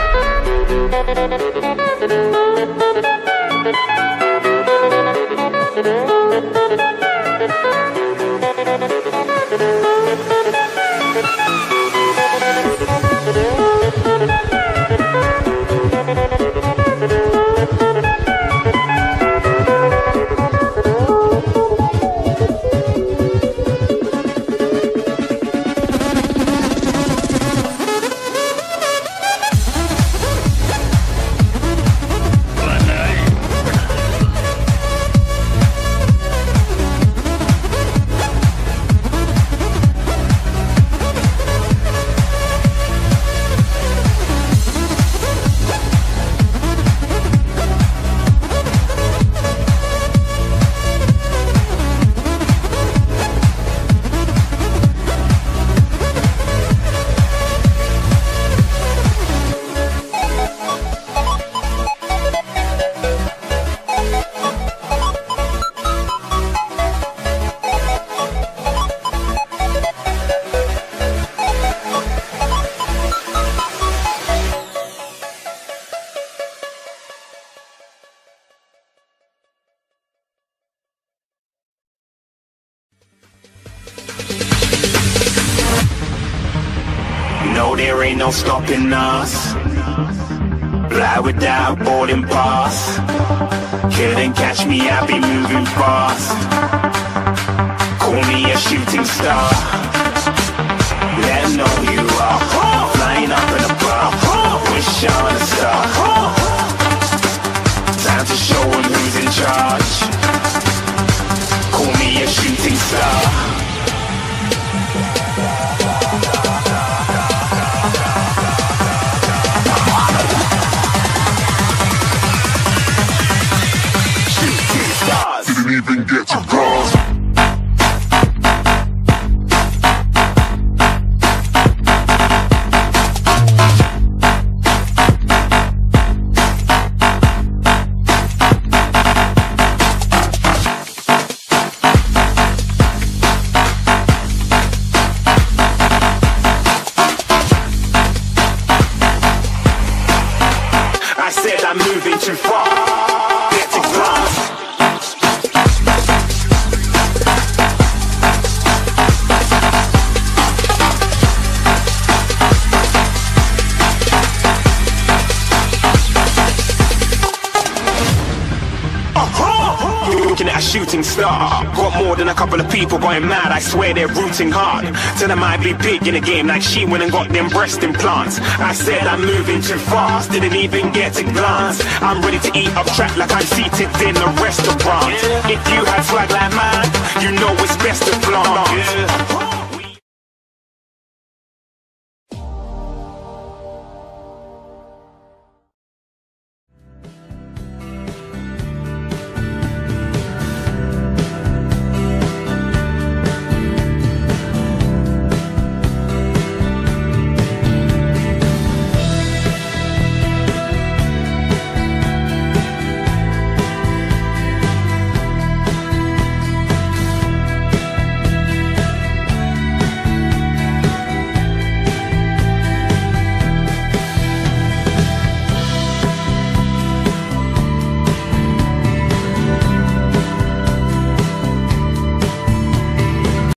No, there ain't no stopping us. Fly without boarding pass. Couldn't catch me, I be moving fast. Call me a shooting star. Let 'em know who you are. Flying up in a bar. Wish on a star. Time to show 'em who's in charge. Call me a shooting star. Didn't even get to cross. I said I'm moving too far. Get to glass. Looking at a shooting star. Got more than a couple of people going mad, I swear they're rooting hard. Tell them I be big in the game like she went and got them breast implants. I said I'm moving too fast, didn't even get a glance. I'm ready to eat up track like I'm seated in a restaurant. If you had swag like mine, you know it's best to flaunt.